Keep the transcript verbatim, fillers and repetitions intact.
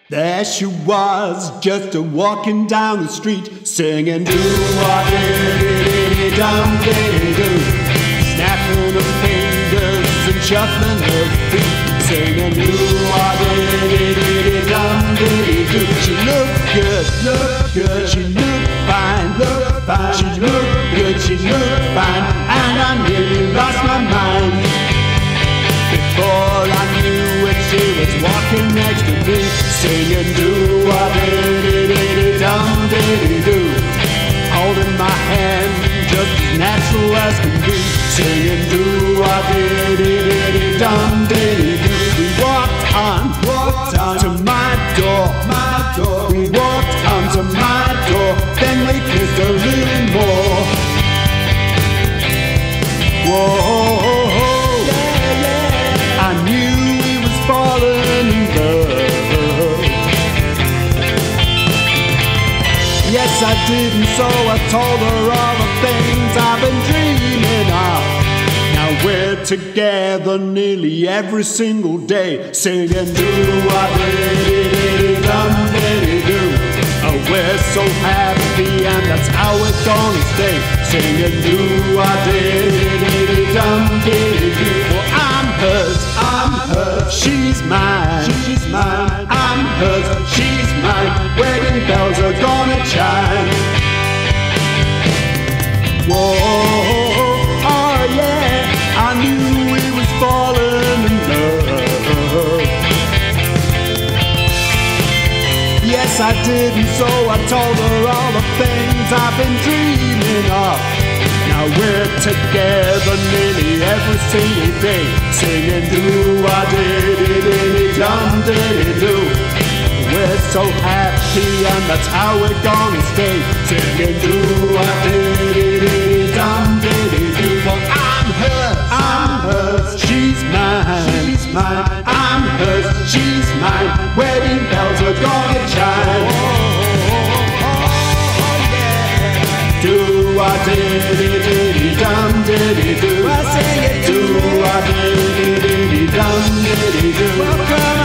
There she was, just a walking down the street, singing do-wah-diddy-diddy-dum-diddy-doo, snapping her fingers and shuffling her feet, singing do-wah-diddy-diddy-dum-diddy-doo. She looked good, looked good, she looked fine, looked fine, she looked good, she looked fine, and I nearly lost my mind. Before I knew it, she was walking next to me, singing do-wah-diddy-diddy-dum-diddy-doo, holding my hand just as natural as can be, singing do-wah-diddy-diddy-dum-diddy-doo. We walked on, walked on to my door, my door. We walked on to my door, then we kissed a little more. Whoa. I knew we was falling in love. Yes, I did, and so I told her all the things I've been dreaming of. Now we're together nearly every single day, singing do-wah-diddy-diddy-dum-diddy-doo. Oh, we're so happy, and that's how it's gonna stay, singing do-wah-diddy-diddy-dum-diddy-doo. Well, I'm hers, I'm hers, she's mine, she's mine, I'm hers, she's mine, wedding bells are gonna chime. Whoa, oh yeah, I knew we was falling in love. Yes, I did, and so I told her all the things I've been dreaming of. Now we're together nearly every single day, singing do-wah-diddy-diddy-dum-diddy-doo. We're so happy, and that's how we're gonna stay, singing do-wah-diddy-diddy-dum-diddy-doo. Well, I'm hers, I'm hers, she's mine, she's mine, I'm hers, she's mine, wedding bells are gonna chime. Do-wah-diddy-diddy-dum-diddy-doo. I sing it, do-wah-diddy-diddy-dum-diddy-doo. Welcome